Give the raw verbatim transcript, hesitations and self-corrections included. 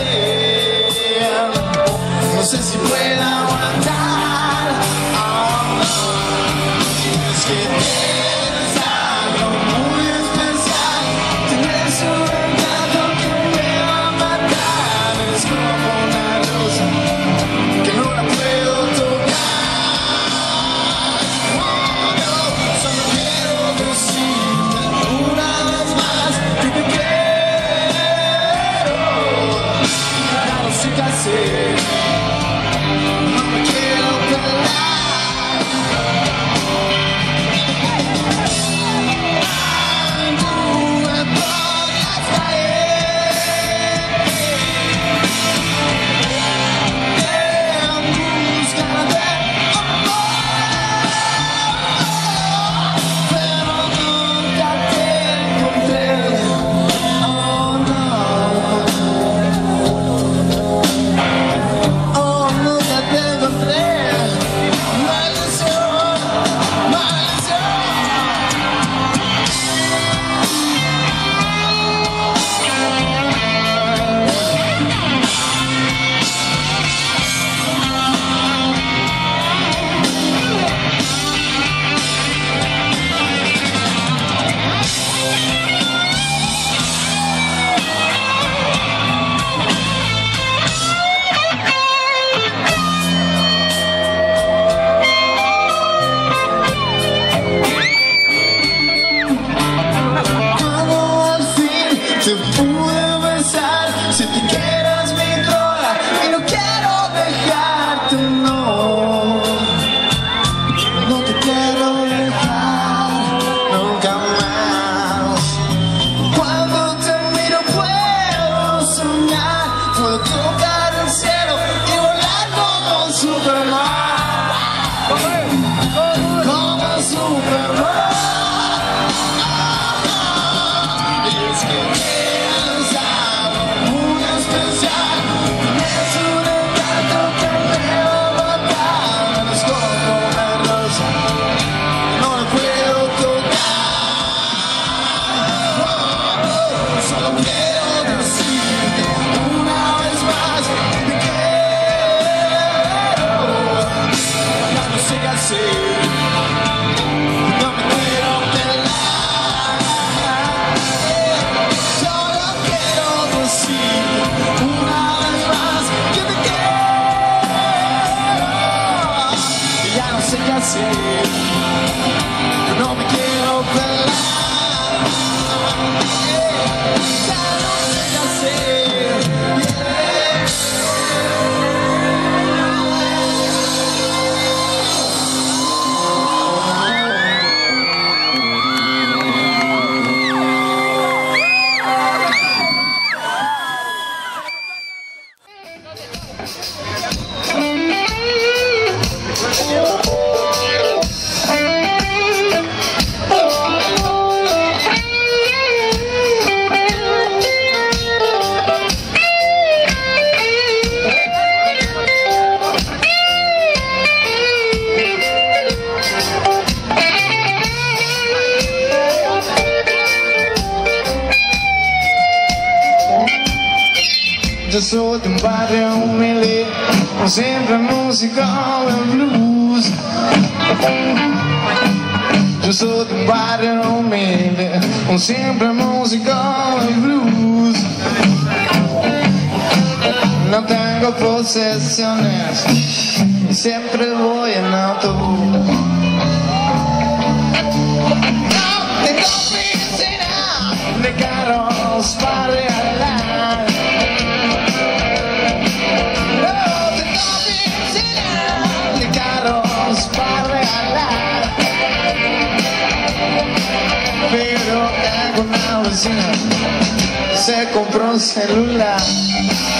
No sé si pueda aguantar. Oh, no. Es que tienes algo muy especial. Tienes un encanto que me va a matar. Es como una rosa que no la puedo tocar. Oh, no. Solo quiero decirte una vez más que te quiero. Ya no sé qué hacer. No me quiero pelar. Anduve por las calles en busca de amor, pero nunca te encontré. Oh no, oh nunca te encontré. Maldición, maldición. Cuando al fin te pude besar, sentí que eras mi droga y no quiero dejarte, no. No te quiero dejar nunca más. Cuando te miro puedo soñar, puedo tocar el cielo y volar como Superman, como Superman. Es que tienes algo muy especial. Es un encanto que me va a matar. Es como una rosa, no la puedo tocar. Solo quiero decirte una vez más que te quiero. Ya no sé qué hacer. No me quiero pelar. Solo quiero decirte una vez más que te quiero. Y ya no sé qué hacer. No me quiero pelar. Ya no sé qué hacer. Yo soy de un barrio humilde, con siempre música de blues. Yo soy de un barrio humilde, con siempre música de blues. No tengo posesiones y siempre voy en autobús. No tengo piscina de carros para regalar. Para regalar, pero tengo una vecina, se compró un celular.